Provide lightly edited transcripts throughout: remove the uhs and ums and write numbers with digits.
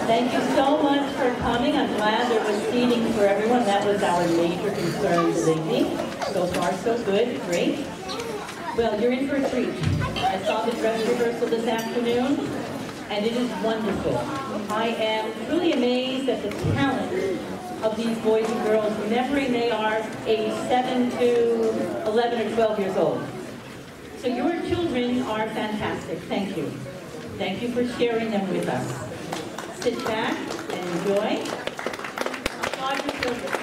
Thank you so much for coming. I'm glad there was seating for everyone. That was our major concern lately. So far, so good. Great. Well, you're in for a treat. I saw the dress rehearsal this afternoon, and it is wonderful. I am truly amazed at the talent of these boys and girls, remembering they are age 7 to 11 or 12 years old. So your children are fantastic. Thank you. Thank you for sharing them with us. Sit back and enjoy. Applaud your children.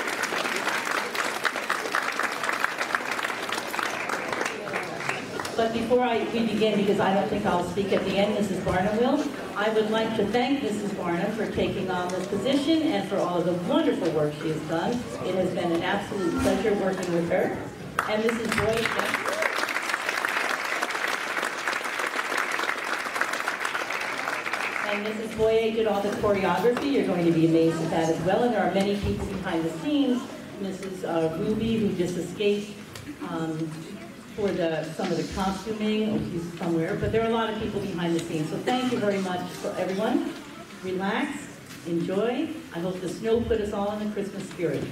But before we begin, because I don't think I'll speak at the end, Mrs. Barnum will, I would like to thank Mrs. Barnum for taking on this position and for all of the wonderful work she has done. It has been an absolute pleasure working with her. And Mrs. Boyd, and Mrs. Boye did all the choreography. You're going to be amazed at that as well. And there are many people behind the scenes. Mrs. Ruby, who just escaped for some of the costuming. Oh, she's somewhere. But there are a lot of people behind the scenes. So thank you very much for everyone. Relax, enjoy. I hope the snow put us all in the Christmas spirit.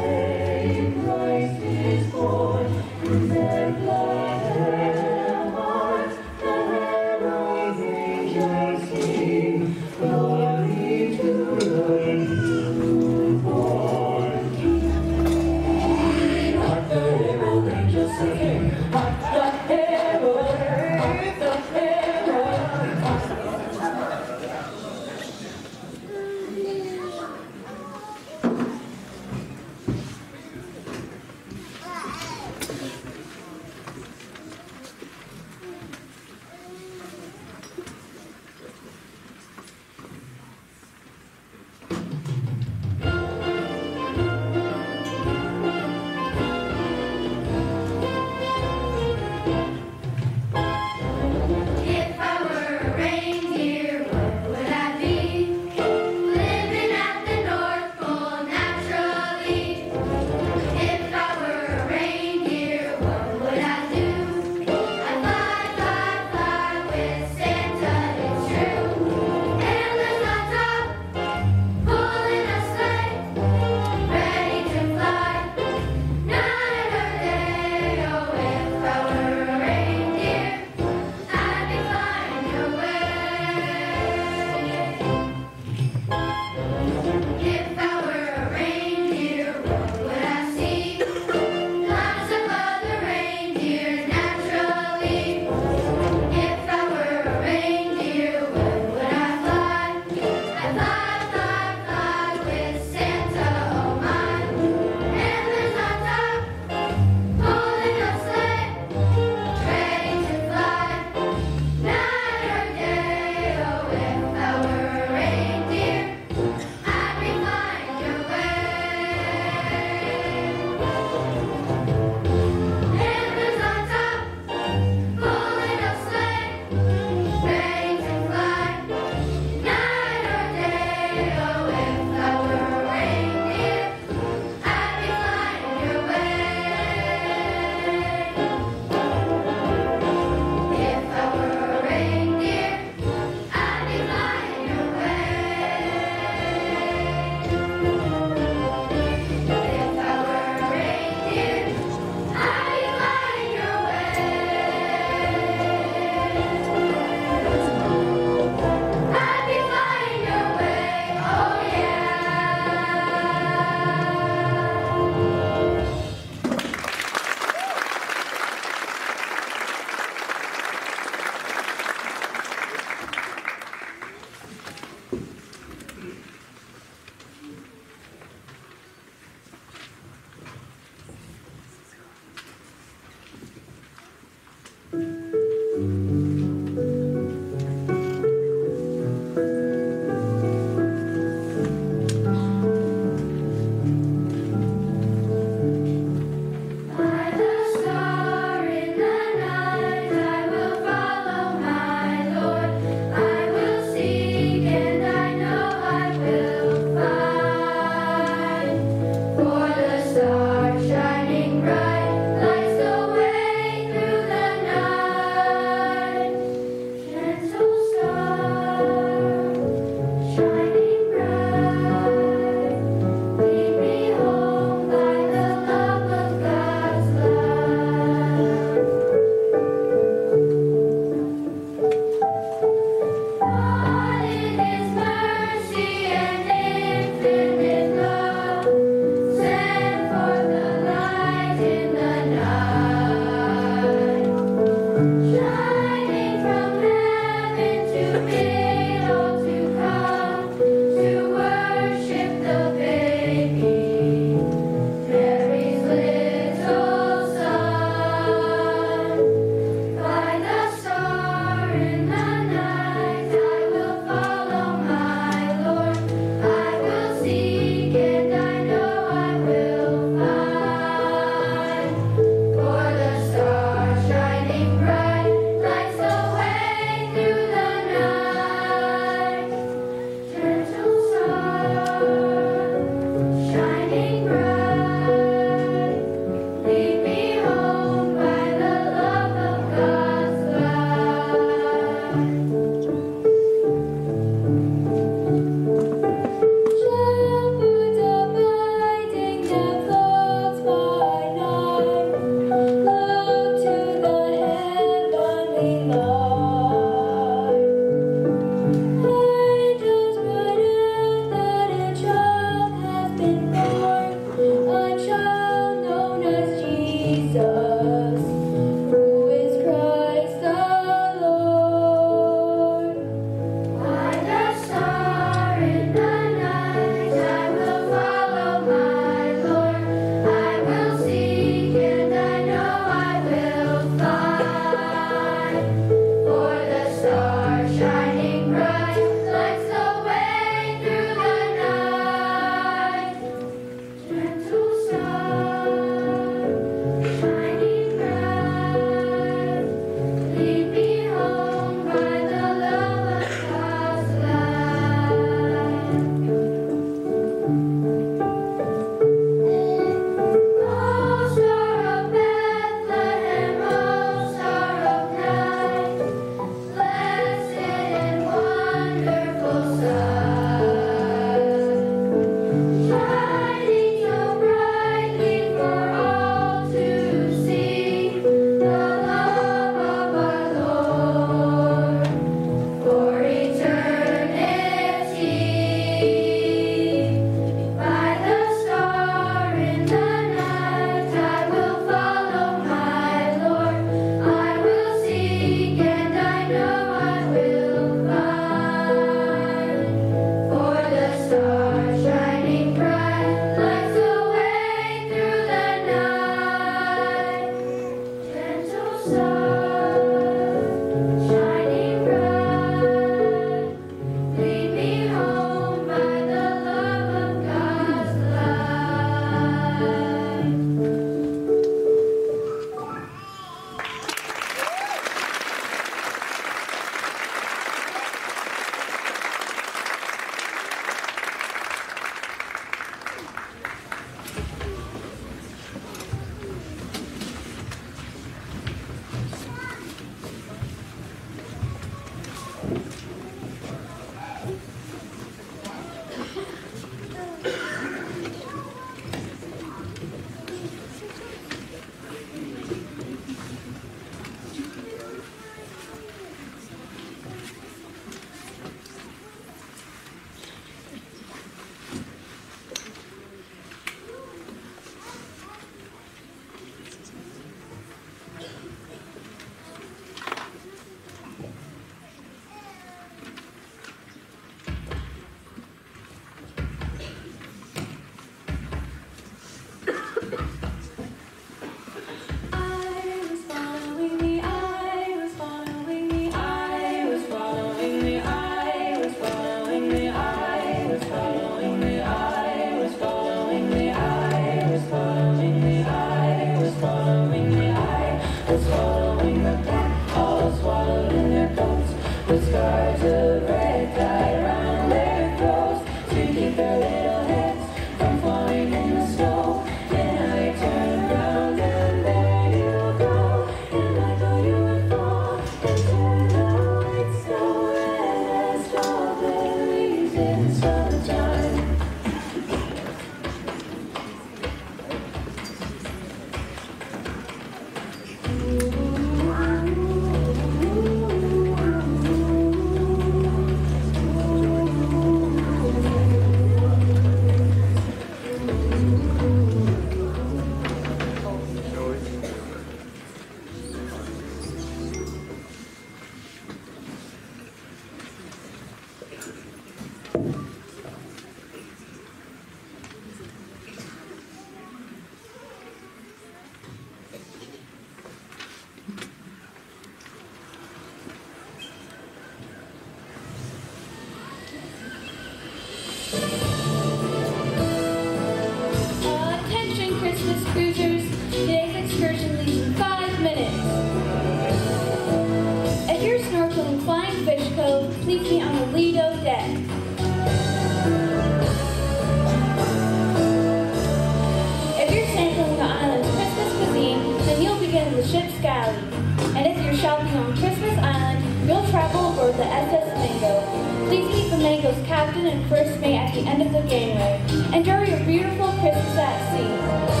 coming on Christmas Island, you'll travel aboard the SS Mango. Please meet the Mango's captain and first mate at the end of the gangway. Enjoy your beautiful Christmas at sea.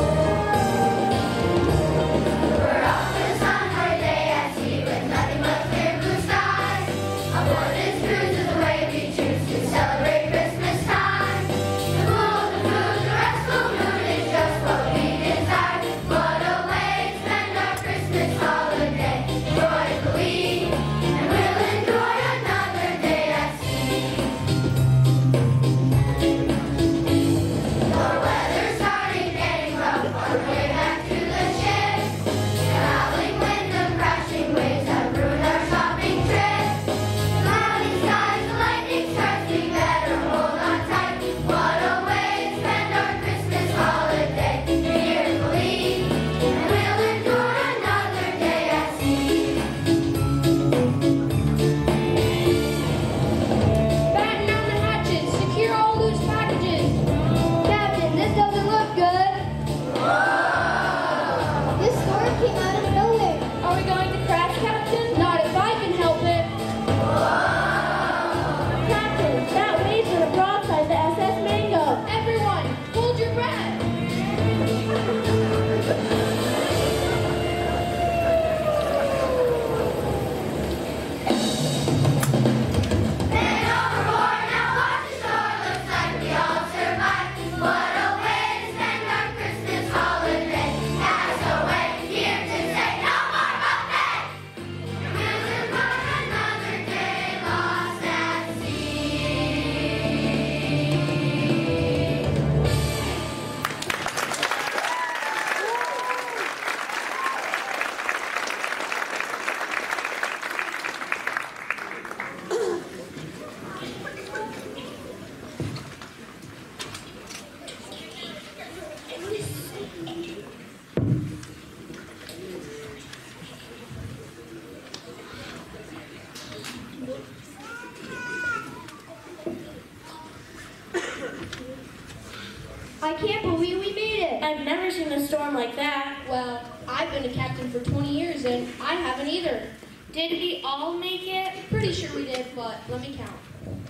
I can't believe we made it. I've never seen a storm like that. Well, I've been a captain for 20 years and I haven't either. Did we all make it? Pretty sure we did, but let me count.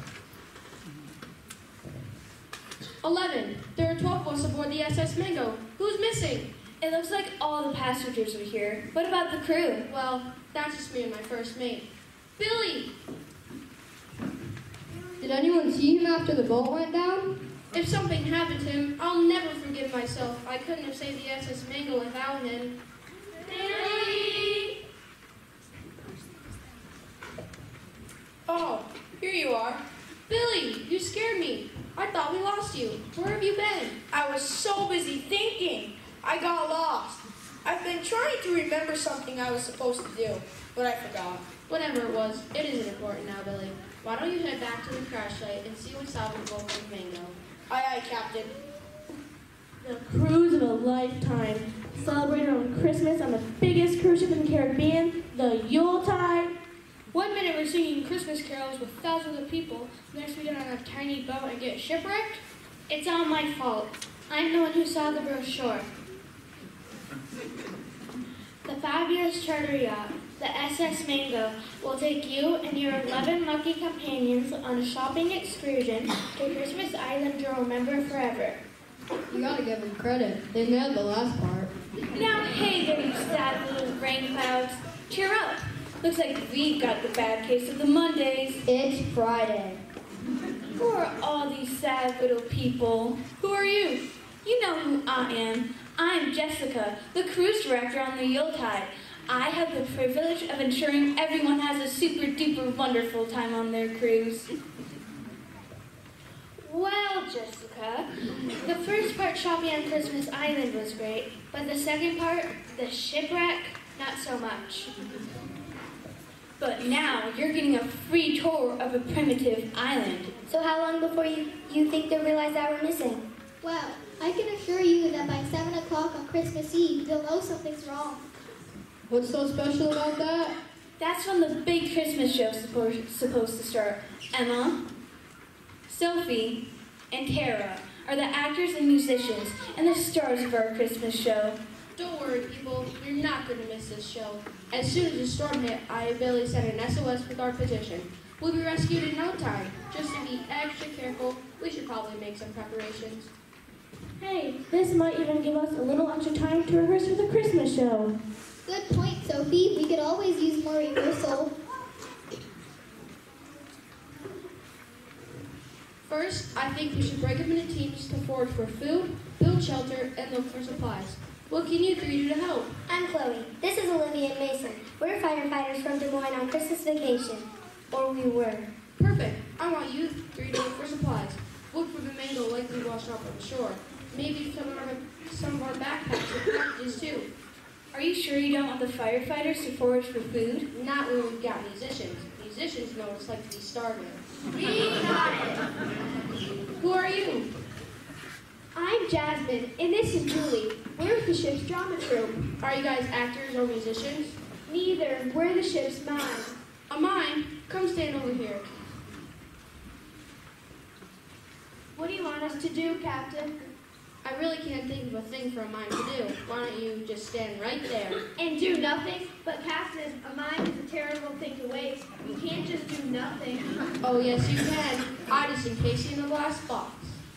11. There are 12 of us aboard the SS Mango. Who's missing? It looks like all the passengers are here. What about the crew? Well, that's just me and my first mate. Billy! Did anyone see him after the boat went down? If something happened to him, I'll never forgive myself. I couldn't have saved the SS Mango without him. Billy! Oh, here you are. Billy, you scared me. I thought we lost you. Where have you been? I was so busy thinking. I got lost. I've been trying to remember something I was supposed to do, but I forgot. Whatever it was, it isn't important now, Billy. Why don't you head back to the crash site and see what's up with both of Mango? Aye, aye, Captain. The cruise of a lifetime. Celebrated on Christmas on the biggest cruise ship in the Caribbean, the Yuletide. 1 minute we're singing Christmas carols with thousands of people. Next we get on a tiny boat and get shipwrecked. It's all my fault. I'm the one who saw the brochure. The fabulous charter yacht, the SS Mango, will take you and your 11 lucky companions on a shopping excursion to Christmas Island to remember forever. You gotta give them credit. They nailed the last part. Now, hey there, you sad little rain clouds. Cheer up. Looks like we've got the bad case of the Mondays. It's Friday. Who are all these sad little people? Who are you? You know who I am. I'm Jessica, the cruise director on the Yuletide. I have the privilege of ensuring everyone has a super duper wonderful time on their cruise. Well, Jessica, the first part shopping on Christmas Island was great, but the second part, the shipwreck, not so much. But now you're getting a free tour of a primitive island. So how long before you think they'll realize that we're missing? Well, I can assure you that by 7 o'clock on Christmas Eve, they'll know something's wrong. What's so special about that? That's when the big Christmas show's supposed to start. Emma, Sophie, and Tara are the actors and musicians and the stars of our Christmas show. Don't worry, people. You're not going to miss this show. As soon as the storm hit, I and Billy sent an SOS with our position. We'll be rescued in no time. Just to be extra careful, we should probably make some preparations. Hey, this might even give us a little extra time to rehearse for the Christmas show. Good point, Sophie. We could always use more rehearsal. First, I think we should break up into teams to forage for food, build shelter, and look for supplies. What can you three do to help? I'm Chloe. This is Olivia and Mason. We're firefighters from Des Moines on Christmas vacation. Or we were. Perfect. I want you three to look for supplies. Look for the mango likely washed up on the shore. Maybe some of our backpacks with packages too. Are you sure you don't want the firefighters to forage for food? Not when we've got musicians. Musicians know what it's like to be starving. We got it. Who are you? I'm Jasmine, and this is Julie. We're with the ship's drama troupe. Are you guys actors or musicians? Neither. We're the ship's mime. A mime? Come stand over here. What do you want us to do, Captain? I really can't think of a thing for a mime to do. Why don't you just stand right there? And do nothing? But Captain, a mime is a terrible thing to waste. You can't just do nothing. Oh, yes, you can. I just encase you in a glass box.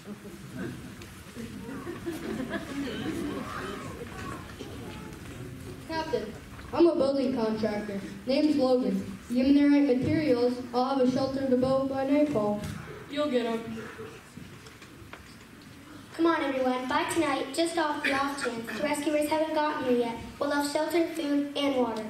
Captain, I'm a building contractor. Name's Logan. Given the right materials, I'll have a shelter to build by nightfall. You'll get them. Come on, everyone. By tonight, just off the off chance, the rescuers haven't gotten here yet. We'll have shelter, food, and water.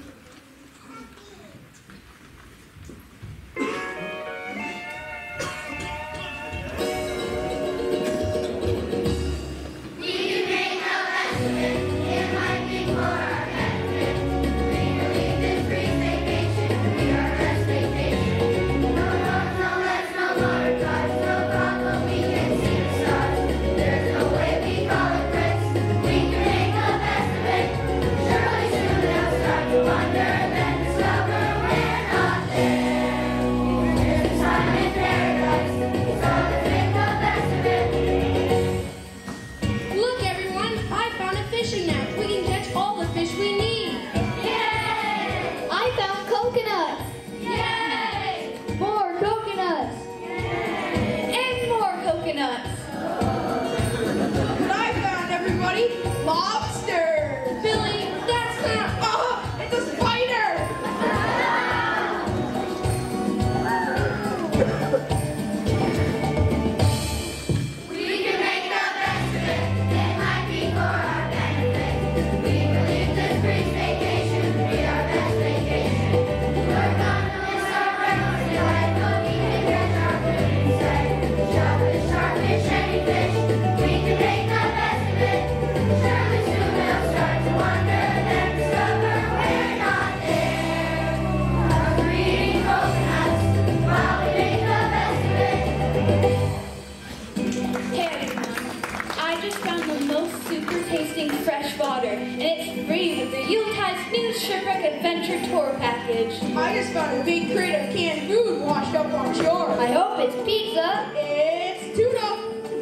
I just found a big crate of canned food washed up on shore. I hope it's pizza. It's tuna.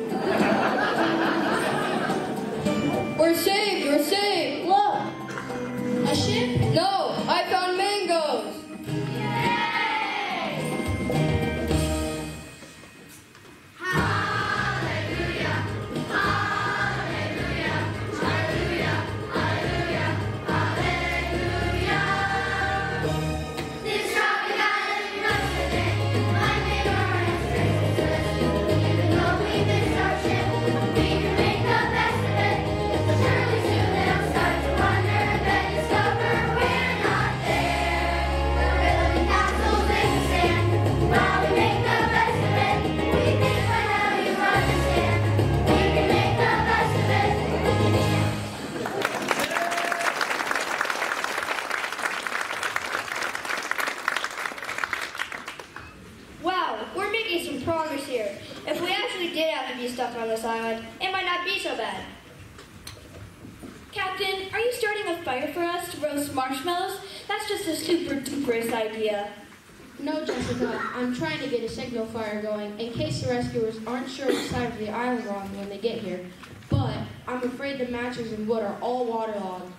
We're saved, we're saved. Look. A ship? No, I found mangoes. Stuck on this island, it might not be so bad. Captain, are you starting a fire for us to roast marshmallows? That's just a super duperous idea. No, Jessica. I'm trying to get a signal fire going in case the rescuers aren't sure which side of the island we're on when they get here. But I'm afraid the matches and wood are all waterlogged.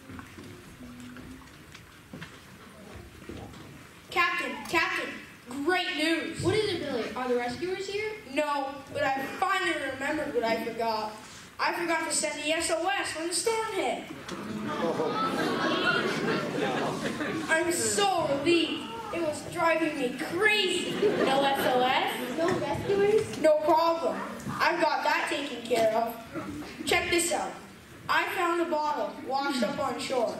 Captain, great news. What is it, Billy? Are the rescuers here? No, but I finally remembered what I forgot. I forgot to send the SOS when the storm hit. I'm so relieved. It was driving me crazy. No SOS? No rescuers? No problem. I've got that taken care of. Check this out. I found a bottle washed up on shore.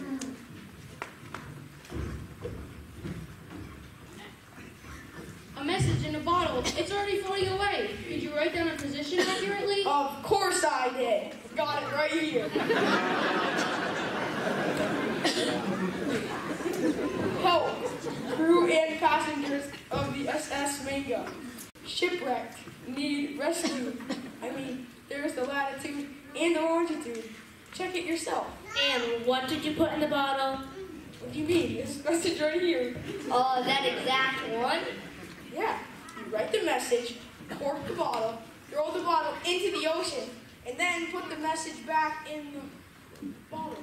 A message in a bottle. It's already floating away. Did you write down a position accurately? Of course I did. Got it right here. Help! Crew and passengers of the SS Mingo. Shipwrecked. Need rescue. There's the latitude and the longitude. Check it yourself. And what did you put in the bottle? What do you mean? This message right here. Oh, that exact one? Yeah. You write the message, cork the bottle, throw the bottle into the ocean, and then put the message back in the bottle.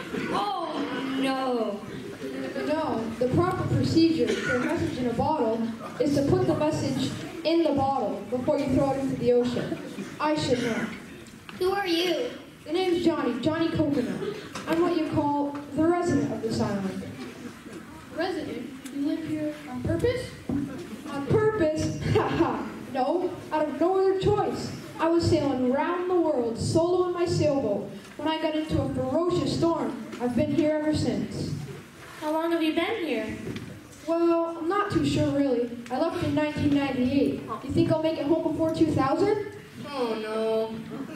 Oh, no. No, the proper procedure for a message in a bottle is to put the message in the bottle before you throw it into the ocean. I should know. Who are you? The name's Johnny Coconut. I'm what you call the resident of this island. Resident? You live here on purpose? On purpose? Haha. No, out of no other choice. I was sailing around the world solo in my sailboat when I got into a ferocious storm. I've been here ever since. How long have you been here? Well, I'm not too sure really. I left in 1998. You think I'll make it home before 2000? Oh, no.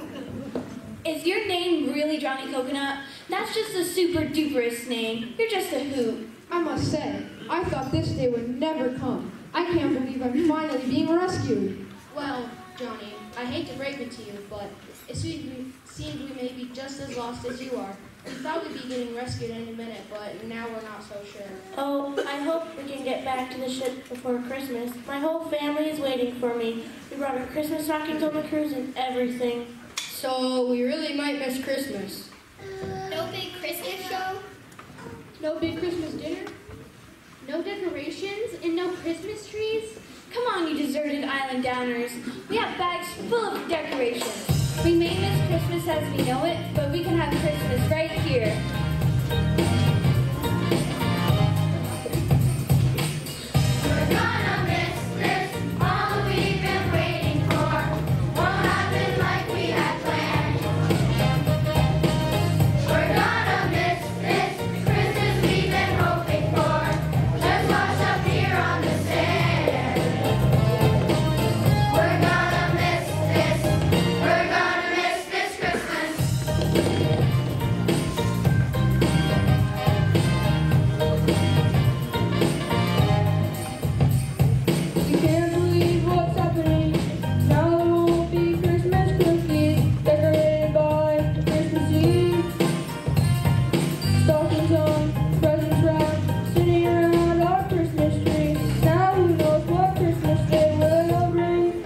Is your name really Johnny Coconut? That's just the super duperest name. You're just a hoot. I must say, I thought this day would never come. I can't believe I'm finally being rescued. Well, Johnny, I hate to break it to you, but it seems we may be just as lost as you are. We thought we'd be getting rescued any minute, but now we're not so sure. Oh, I hope we can get back to the ship before Christmas. My whole family is waiting for me. We brought our Christmas stockings on the cruise and everything. So we really might miss Christmas. No big Christmas show? No big Christmas dinner? No decorations and no Christmas trees? Come on, you deserted island downers. We have bags full of decorations. We may miss Christmas as we know it, but we can have Christmas right here. We're gonna miss this, all we've been waiting for. Won't happen like we had planned. We're gonna miss this Christmas we've been hoping for. Just wash up here on the sand. We're gonna miss this. We're gonna miss this Christmas. You can't believe what's happening. Now there won't be Christmas cookies decorated by Christmas Eve. Stockings on, presents wrapped, sitting around our Christmas tree. Now who knows what Christmas Day will bring?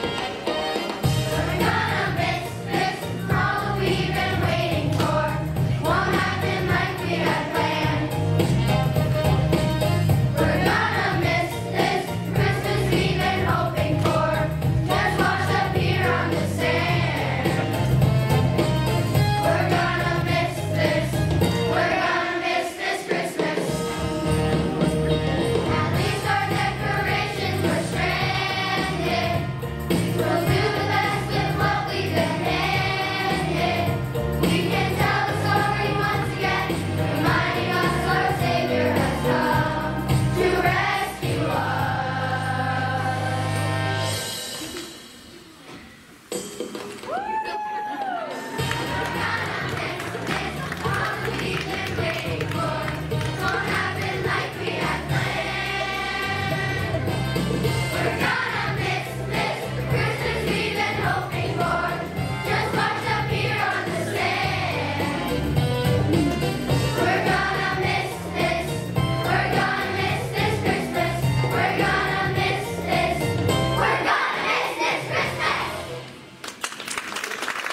We're gonna miss this, all we've been waiting for. Won't happen like we had planned. We're gonna miss this Christmas we've been hoping for. Just wash up here on the sand. We're gonna miss this. We're gonna miss this Christmas. At least our decorations were stranded. We'll do the best with what we've been handed. We can tell the story once again, reminding us our Savior has come to rescue us. All we've been waiting for won't happen like we had planned. We're gonna miss this Christmas we've been hoping for. Just watch up here on the sand. We're gonna miss this. We're gonna miss this Christmas. We're gonna miss this. We're gonna miss this Christmas.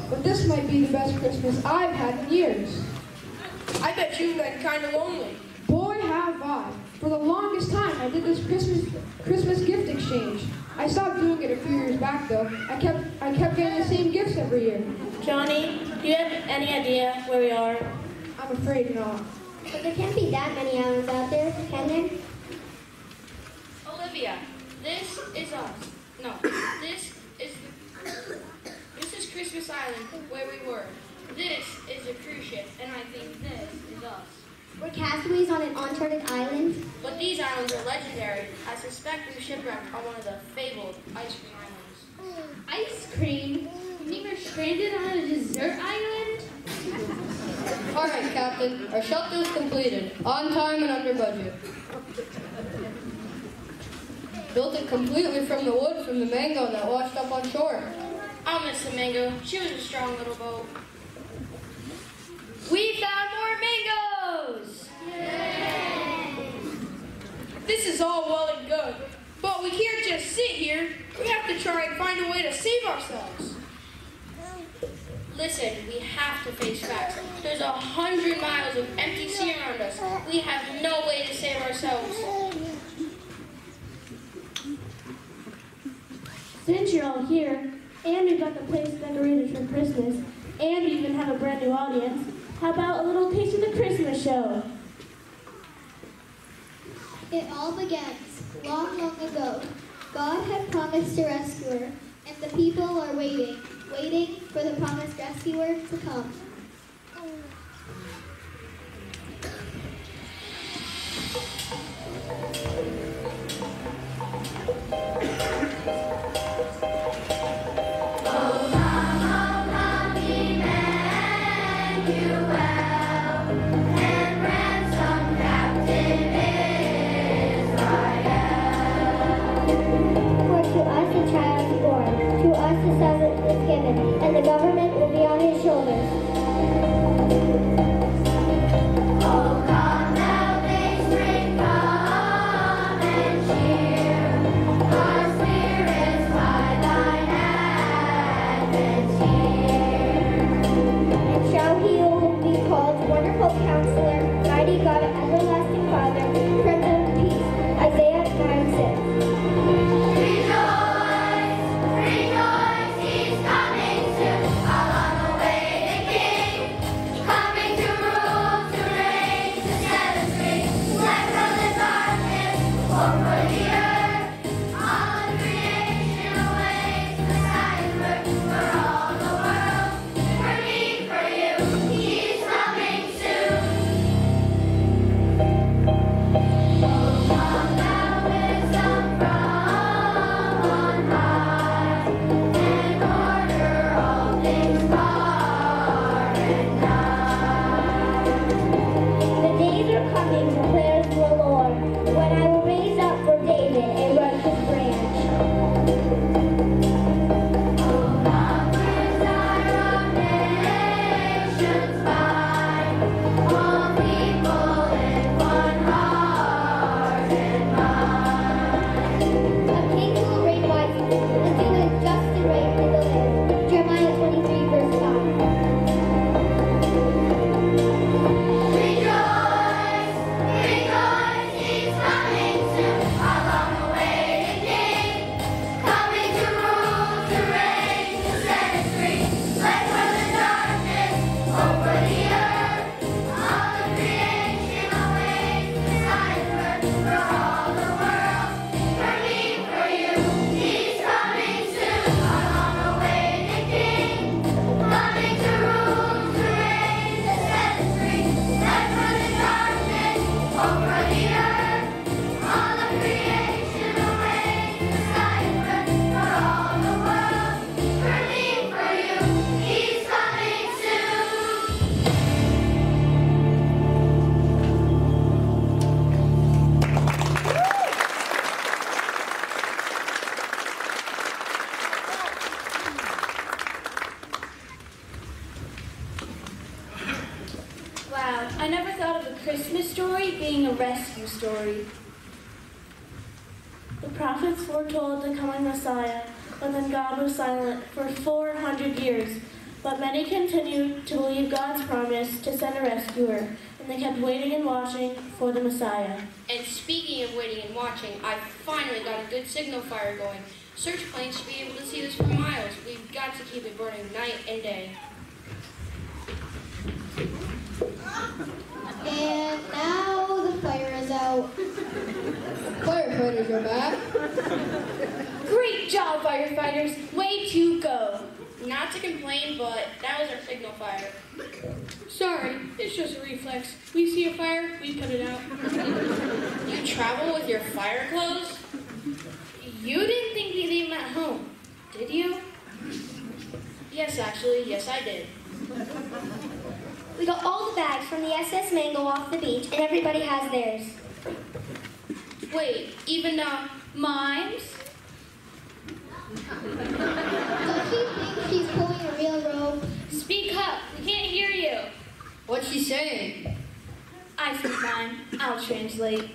but this might be the best Christmas I've had in years. I bet you've been kind of lonely. Boy, have I. For the longest time, I did this Christmas gift exchange. I stopped doing it a few years back, though. I kept getting the same gifts every year. Johnny, do you have any idea where we are? I'm afraid not. But there can't be that many islands out there, can there? Olivia, this is us. No, this is Christmas Island, where we were. This is a cruise ship, and I think this is us. We're castaways on an uncharted island. But these islands are legendary. I suspect we've shipwrecked on one of the fabled ice cream islands. Ice cream? You mean we're stranded on a dessert island? All right, Captain. Our shelter is completed, on time and under budget. Built it completely from the wood from the mango that washed up on shore. I'll miss the mango. She was a strong little boat. We found more mangoes! This is all well and good, but we can't just sit here. We have to try and find a way to save ourselves. Listen, we have to face facts. There's 100 miles of empty sea around us. We have no way to save ourselves. Since you're all here, and we've got the place decorated for Christmas, and we even have a brand new audience, how about a little taste of the Christmas show? It all begins long, long ago. God had promised a rescuer, and the people are waiting for the promised rescuer to come. And the government will be on his shoulders. Oh, come thou spring, come and cheer our spirits by thine advent here. And shall he be called Wonderful Counselor, Mighty God, Everlasting Father, Prince of Peace. Isaiah 9:6. Wow, I never thought of a Christmas story being a rescue story. The prophets foretold the coming Messiah, but then God was silent for 400 years. But many continued to believe God's promise to send a rescuer, and they kept waiting and watching for the Messiah. And speaking of waiting and watching, I finally got a good signal fire going. Search planes should be able to see this for miles. We've got to keep it burning night and day. And now the fire is out. Firefighters are back. Great job, firefighters. Way to go. Not to complain, but that was our signal fire. Sorry, it's just a reflex. We see a fire, we put it out. You travel with your fire clothes? You didn't think we leave them at home, did you? Yes, actually, yes I did. We got all the bags from the SS Mango off the beach, and everybody has theirs. Wait, even Mimes? Does she think she's pulling a real rope? Speak up. We can't hear you. what's she saying? I speak mine. I'll translate.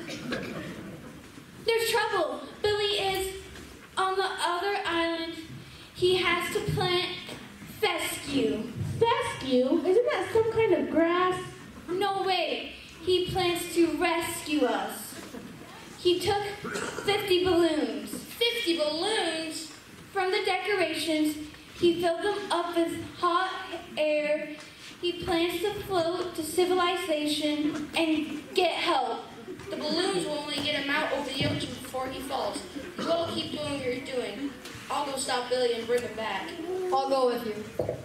There's trouble. Billy is on the other island. He has to plant fescue. Fescue? Isn't that some kind of grass? No way. He plans to rescue us. He took 50 balloons. 50 balloons? From the decorations, he filled them up with hot air. He plans to float to civilization and get help. The balloons will only get him out over the ocean before he falls. You all keep doing what you're doing. I'll go stop Billy and bring him back. I'll go with you.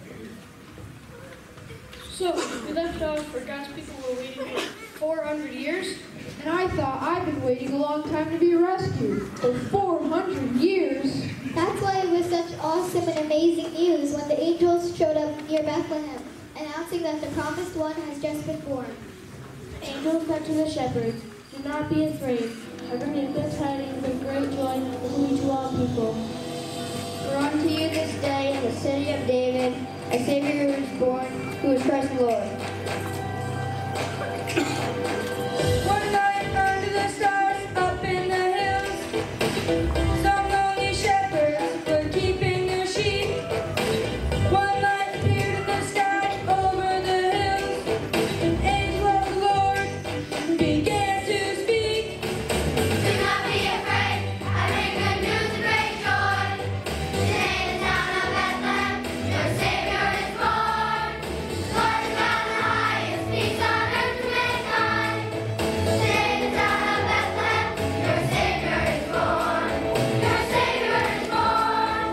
So, we left off where God's people were waiting for 400 years. And I thought I'd been waiting a long time to be rescued. For 400 years. That's why it was such awesome and amazing news when the angels showed up near Bethlehem, announcing that the promised one has just been born. Angels said to the shepherds, "Do not be afraid. I bring you good tidings of great joy that will be to all people. For unto you this day in the city of David a Savior who is born, who is Christ the Lord." One night under the stars, up in the hills, some lonely shepherds were keeping their sheep. One light appeared in the sky over the hills. An angel of the Lord began to speak. Do not be afraid, I bring good news of great joy. Today in the town of Bethlehem, your Savior is born. Lord is God in the highest, peace on earth to mankind. Today in the town of Bethlehem, your Savior is born. Your Savior is born.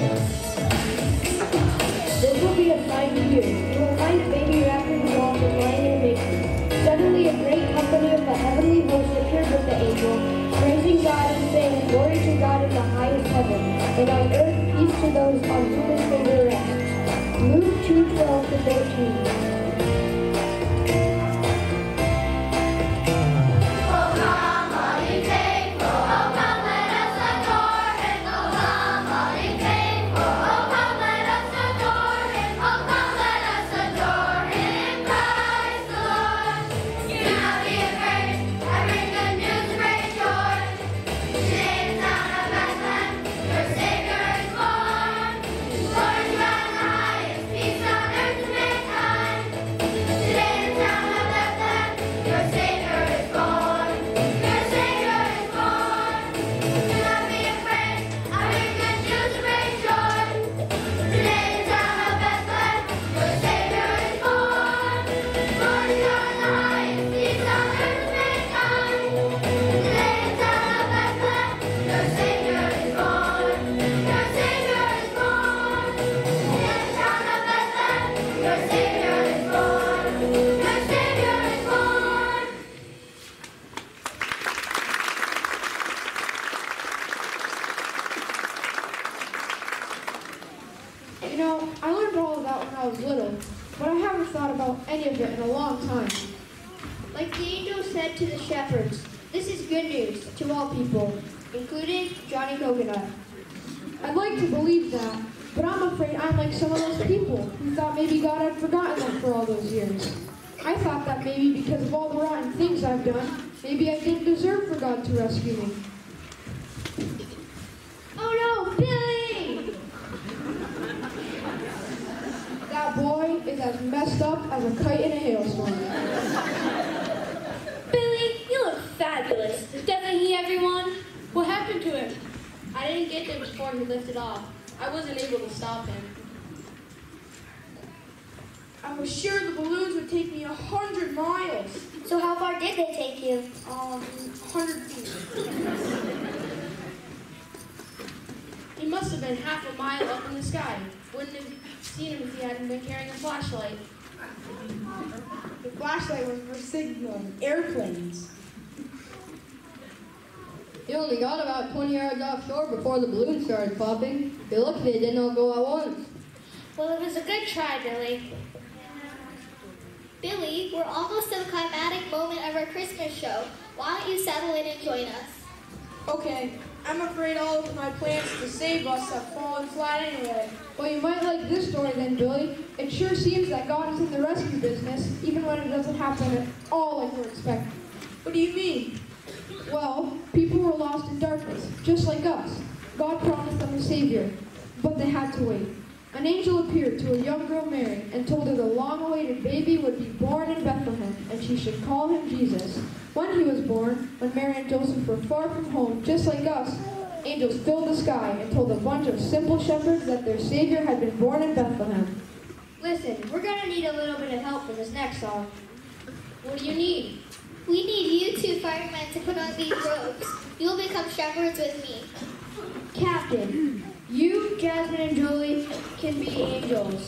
This will be a sign to you. You will find a baby wrapped in cloth and lying in a manger. Suddenly a great company of the heavenly host appeared with the angel, praising God and saying, "Glory to God in the highest heaven, and on earth peace to those on whom his favor rests." Luke 2:12-13. Oh come, all ye faithful, oh come, let us adore Him. Oh come, all ye faithful, oh come, let us adore Him. Oh come, let us adore Him, Christ the Lord. Do not be afraid, I bring good news of great joy. Today in the town of Bethlehem, your Savior is born. Lord God in the highest, peace on earth to mankind. Today in the town of Bethlehem, your Savior is born. Your Savior is born. Do not be afraid, I bring good news of great joy. Today in the town of Bethlehem, your Savior is born. Lord God in the highest, peace on earth to mankind. Today in the town of Bethlehem, your Savior is born. Your Savior is born. Today in the town of Bethlehem, your Savior is born. Your Savior is born. You know, I learned all of that when I was little, but I haven't thought about any of it in a long time. Like the angel said to the shepherds, this is good news to all people, including Johnny Coconut. I'd like to believe that, but I'm afraid I'm like some of those people who thought maybe God had forgotten them for all those years. I thought that maybe because of all the rotten things I've done, maybe I didn't deserve for God to rescue me. Oh no, Billy! as messed up as a kite in a hailstorm. Billy, you look fabulous. Doesn't he, everyone? What happened to him? I didn't get there before he lifted off. I wasn't able to stop him. I was sure the balloons would take me 100 miles. So how far did they take you? 100 feet. He must have been half a mile up in the sky. Wouldn't have seen him if he hadn't been carrying a flashlight. The flashlight was for signaling airplanes. He only got about 20 yards offshore before the balloon started popping. You're lucky they didn't all go at once. Well, it was a good try, Billy. Billy, we're almost to the climatic moment of our Christmas show. Why don't you settle in and join us? Okay, I'm afraid all of my plans to save us have fallen flat anyway. Well, you might like this story then, Billy. It sure seems that God is in the rescue business, even when it doesn't happen at all like we're expecting. What do you mean? Well, people were lost in darkness, just like us. God promised them a Savior, but they had to wait. An angel appeared to a young girl, Mary, and told her the long-awaited baby would be born in Bethlehem, and she should call him Jesus. When he was born, when Mary and Joseph were far from home, just like us, angels filled the sky and told a bunch of simple shepherds that their Savior had been born in Bethlehem. Listen, we're gonna need a little bit of help for this next song. What do you need? We need you two firemen to put on these robes. You'll become shepherds with me. Captain, you, Jasmine, and Julie can be angels.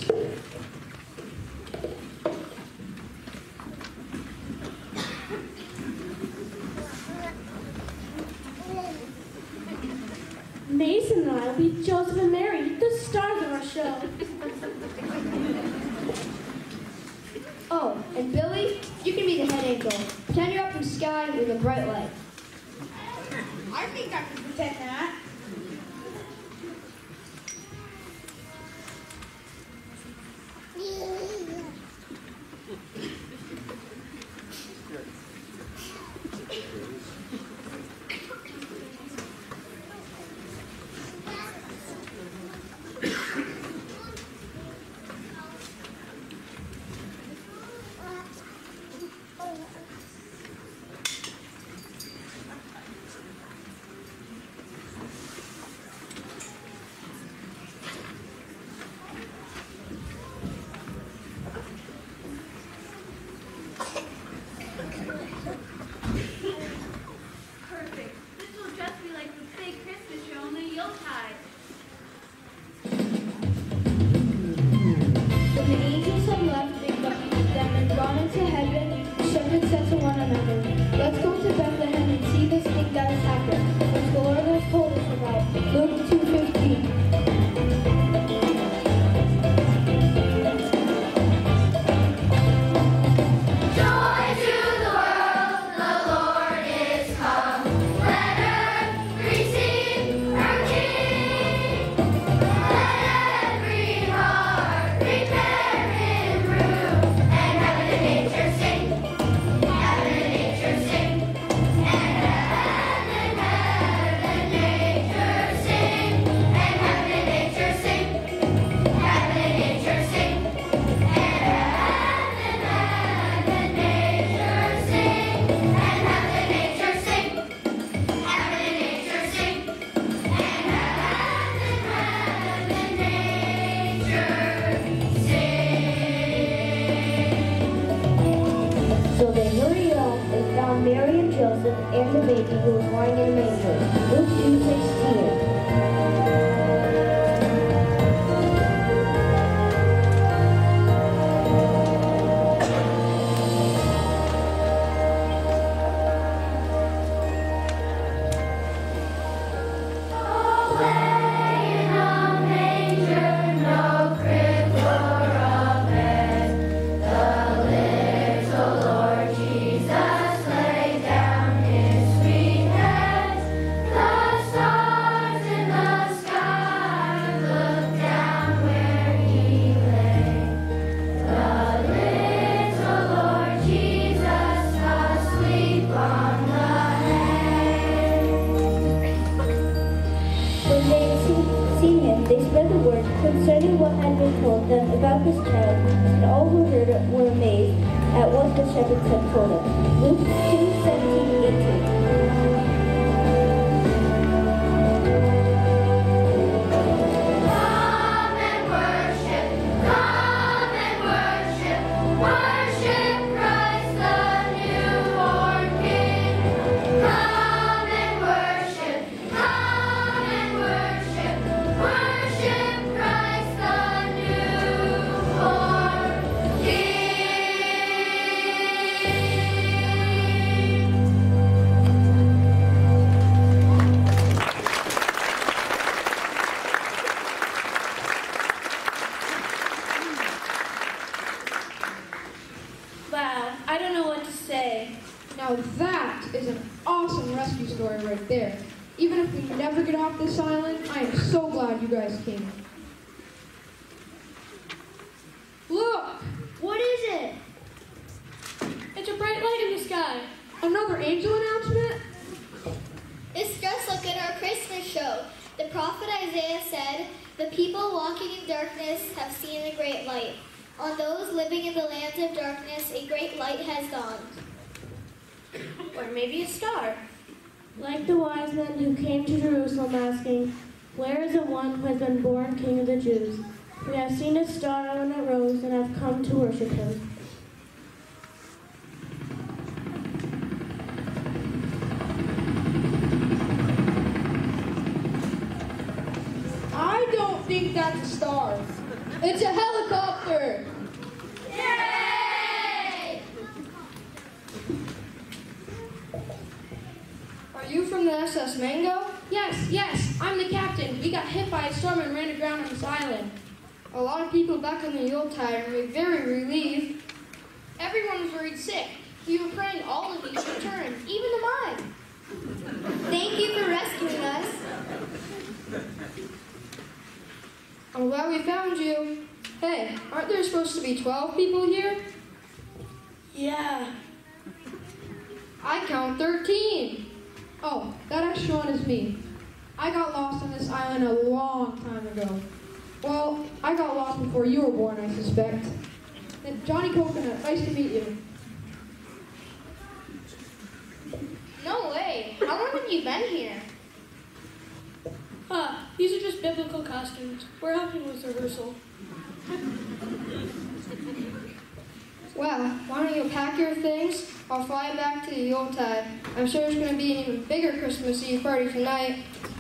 Mason and I will be Joseph and Mary, the stars of our show. Oh, and Billy, you can be the head angel. Pretend you're up in the sky with a bright light. I think I can pretend that. Let's go to Bethlehem and see this thing that has happened, which the Lord has told us about. Luke 2:15. So they hurried off and found Mary and Joseph and the baby who was lying in a manger. Luke 2:16. When they had seen him, they spread the word concerning what had been told them about this child, and all who heard it were amazed at what the shepherds had told them. Luke 2:17-18. Come and worship, worship Christ the newborn King. Come and worship, worship Christ the newborn Wow, I don't know what to say. Now that is an awesome rescue story right there. Even if we never get off this island, I am so glad you guys came. Look! What is it? It's a bright light in the sky. Another angel announcement? It's just like in our Christmas show. The prophet Isaiah said, "The people walking in darkness have seen a great light. On those living in the lands of darkness, a great light has dawned." Or maybe a star. Like the wise men who came to Jerusalem asking, "Where is the one who has been born King of the Jews? We have seen his star when it rose and have come to worship him." I don't think that's a star. It's a helicopter! Yay! Are you from the SS Mango? Yes, I'm the captain. We got hit by a storm and ran aground on this island. A lot of people back on the Yuletide were very relieved. Everyone was worried sick. We were praying all of you should return, even the mine. Thank you for rescuing us. I'm glad we found you. Hey, aren't there supposed to be 12 people here? Yeah. I count 13. Oh, that extra one is me. I got lost on this island a long time ago. Well, I got lost before you were born, I suspect. And Johnny Coconut, nice to meet you. No way. How long have you been here? These are just biblical costumes. We're helping with rehearsal. Well, why don't you pack your things? I'll fly back to the Yuletide. I'm sure there's going to be an even bigger Christmas Eve party tonight.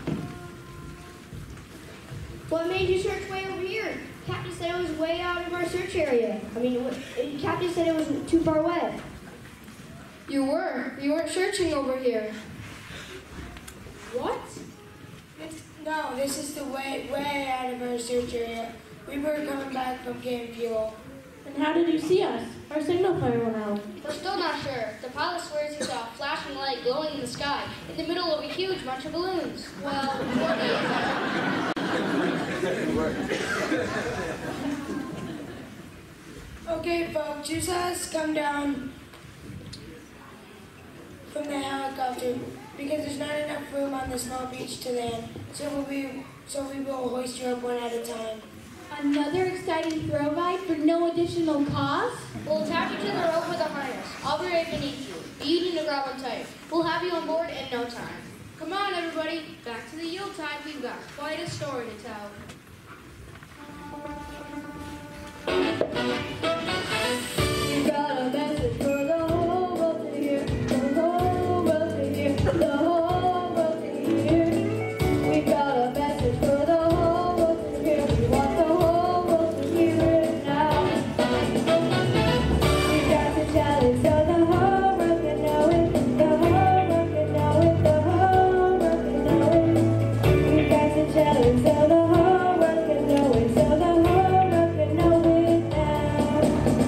What made you search way over here? Captain said it was way out of our search area. Captain said it was too far away. You weren't searching over here. What? No, this is the way out of our search area. We were coming back from getting fuel. And how did you see us? Our signal fire went out. We're still not sure. The pilot swears he saw a flashing light glowing in the sky in the middle of a huge bunch of balloons. Well, Okay, folks, you saw us come down from the helicopter because there's not enough room on the small beach to land, so we will hoist you up one at a time. Another exciting thrill ride for no additional cost? We'll attach you to the rope with a harness. I'll be right beneath you. You need to grab on tight. We'll have you on board in no time. Come on, everybody. Back to the Yuletide. We've got quite a story to tell. You got a message for the whole world to hear, the whole world to hear, the whole world to hear. We got a message for the whole world to hear. We want the whole world to hear it now. We got to tell it so the whole world can know it, the whole world can know it, the whole world can know it. We got to tell it so the whole world can know it, so the whole world can know it now.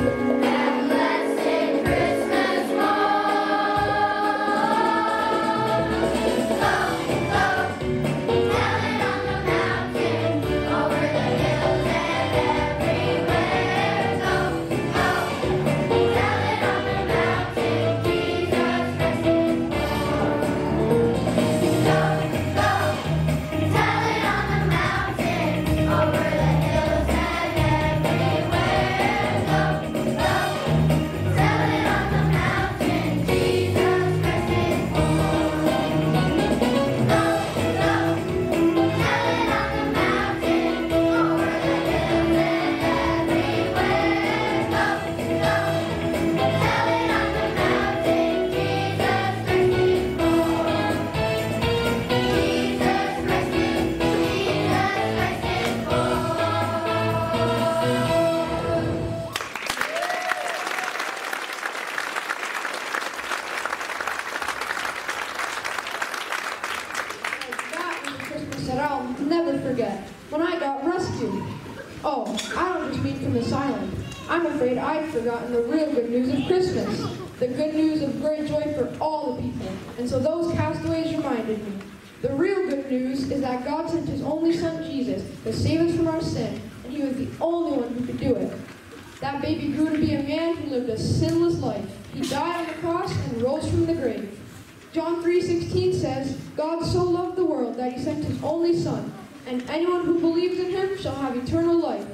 That I'll never forget, when I got rescued. Oh, I don't just mean from this island. I'm afraid I'd forgotten the real good news of Christmas, the good news of great joy for all the people. And so those castaways reminded me. The real good news is that God sent his only son, Jesus, to save us from our sin, and he was the only one who could do it. That baby grew to be a man who lived a sinless life. He died on the cross and rose from the grave. John 3:16 says, God so loved the world that he sent his only son, and anyone who believes in him shall have eternal life.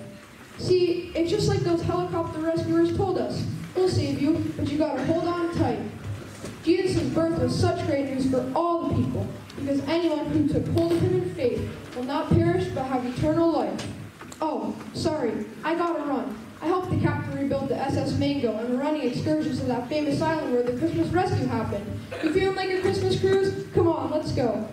See, it's just like those helicopter rescuers told us. We'll save you, but you gotta hold on tight. Jesus' birth was such great news for all the people, because anyone who took hold of him in faith will not perish but have eternal life. Oh, sorry, I gotta run. I helped the captain rebuild the SS Mango, and we're running excursions to that famous island where the Christmas rescue happened. You feeling like a Christmas cruise? Come on, let's go.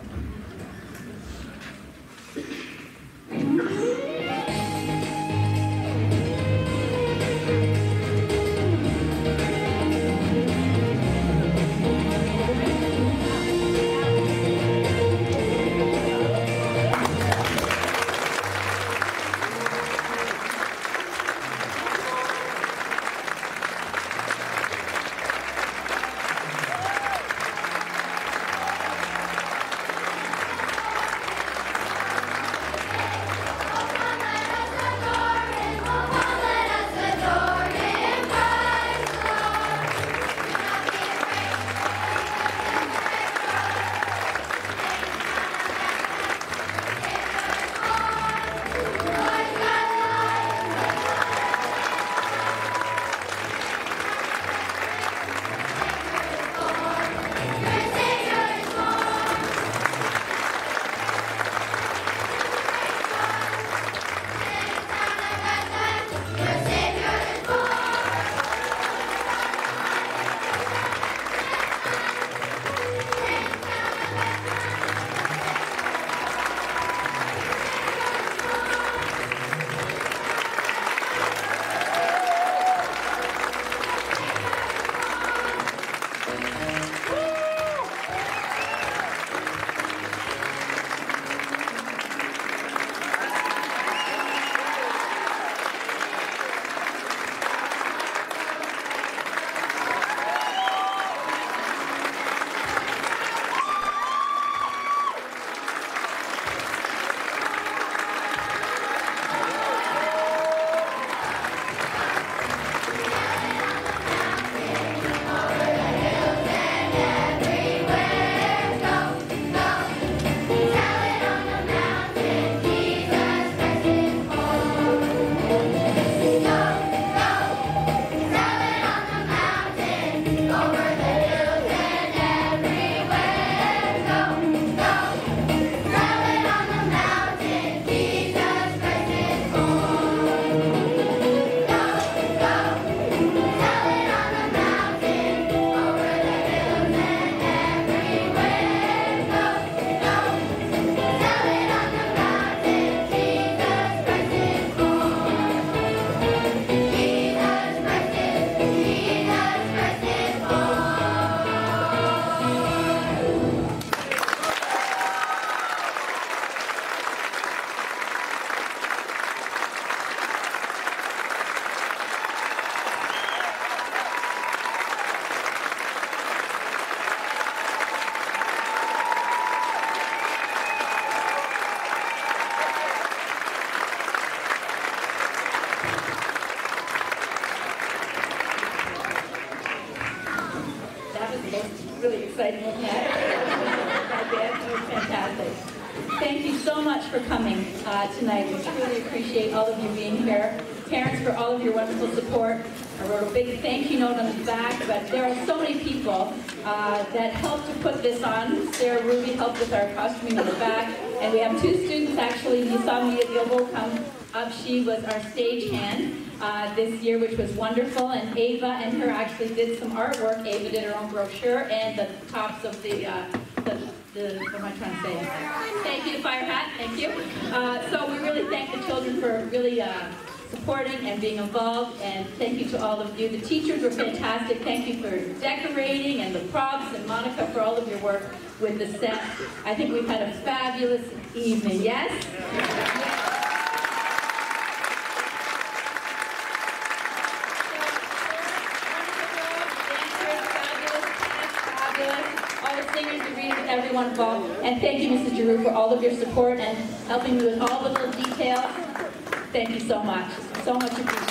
exciting, wasn't it? It was fantastic. Thank you so much for coming tonight. We truly appreciate all of you being here. Parents, for all of your wonderful support. I wrote a big thank you note on the back, but there are so many people that helped to put this on. Sarah Ruby helped with our costuming on the back, and we have 2 students actually. You saw Mia Gilbo come up. She was our stagehand this year, which was wonderful, and Ava and her actually did some artwork. Ava did her own brochure and the tops of the what am I trying to say? Thank you to Fire Hat, thank you. So we really thank the children for really supporting and being involved, and thank you to all of you. The teachers were fantastic. Thank you for decorating, and the props, and Monica for all of your work with the set. I think we've had a fabulous evening, yes? Everyone involved, and thank you, Mrs. Giroux, for all of your support and helping me with all the little details. Thank you so much. So much appreciated.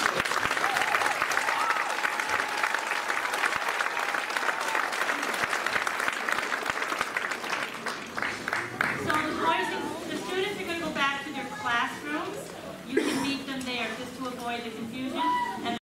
So the students are going to go back to their classrooms. You can meet them there just to avoid the confusion. And